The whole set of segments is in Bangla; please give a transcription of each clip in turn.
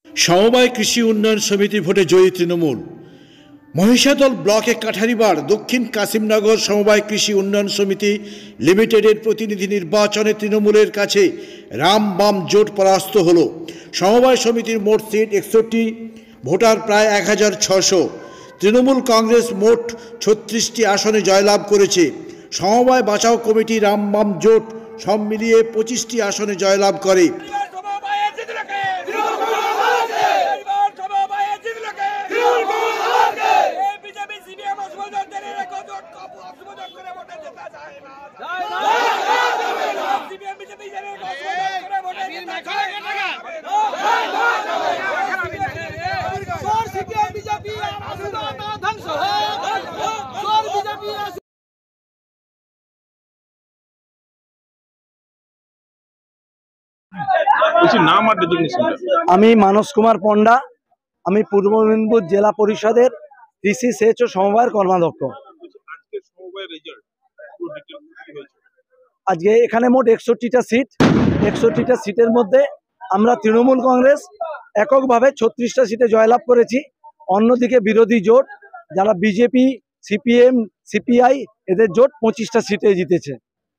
সমবায় কৃষি উন্নয়ন সমিতি ভোটে জয়ী তৃণমূল। মহিষাদল ব্লকে কাঠারিবাড় দক্ষিণ কাশিমনগর সমবায় কৃষি উন্নয়ন সমিতি লিমিটেডের প্রতিনিধি নির্বাচনে তৃণমূলের কাছে রাম বাম জোট পরাস্ত হল। সমবায় সমিতির মোট সিট 61, ভোটার প্রায় 1600। তৃণমূল কংগ্রেস মোট 36টি আসনে জয়লাভ করেছে। সমবায় বাঁচাও কমিটি রাম বাম জোট সব মিলিয়ে 25টি আসনে জয়লাভ করে। আমি মানস কুমার পণ্ডা, আমি পূর্ব মেদিনীপুর জেলা পরিষদের কৃষি সেচ ও সমবায়ের কর্মাধ্যক্ষ। আজকে এখানে মোট 61টা সিট। 61টা সিটের মধ্যে আমরা তৃণমূল কংগ্রেস এককভাবে 36টা সিটে জয়লাভ করেছি। অন্যদিকে বিরোধী জোট যারা বিজেপি, সিপিএম, সিপিআই এদের জোট 25টা সিটে জিতেছে।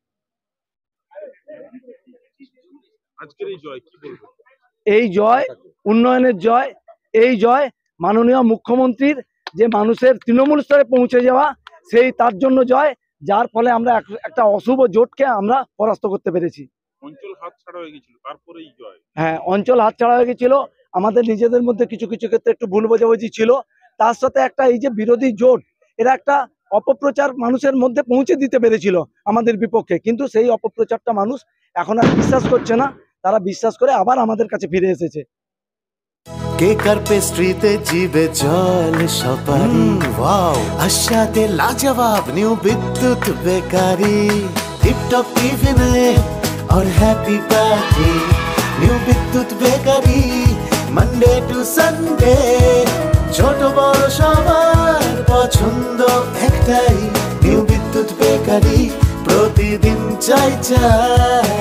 এই জয় উন্নয়নের জয়। এই জয় মাননীয় মুখ্যমন্ত্রীর যে মানুষের তৃণমূল স্তরে পৌঁছে যাওয়া, সেই তার জন্য জয়, যার ফলে আমরা একটা অশুভ জোটকে আমরা পরাস্ত করতে পেরেছি। অঞ্চল হাতছাড়া হয়ে গেছিল, তারপরেই জয়। হ্যাঁ, অঞ্চল হাতছাড়া হয়ে গেছিল। আমাদের নিজেদের মধ্যে কিছু কিছু ক্ষেত্রে একটু ভুল বোঝাবুঝি ছিল। তার সাথে একটা এই যে বিরোধী জোট, এরা একটা অপপ্রচার মানুষের মধ্যে পৌঁছে দিতে পেরেছিল আমাদের বিপক্ষে, কিন্তু সেই অপপ্রচারটা মানুষ এখন আর বিশ্বাস করছে না। তারা বিশ্বাস করে আবার আমাদের কাছে ফিরে এসেছে। কেকার পেস্ট্রিতে জিবে জল সপারি, ওয়াও আশাতে লাজবাব নিউ বিদ্যুৎ বেকারি, টিপটপ টিফিনে और happy party, new Bidyut bakery Monday to Sunday, ছোট বড় সবার পছন্দ একটাই, নিউ বিদ্যুৎ বেকারি প্রতিদিন চাই চাই।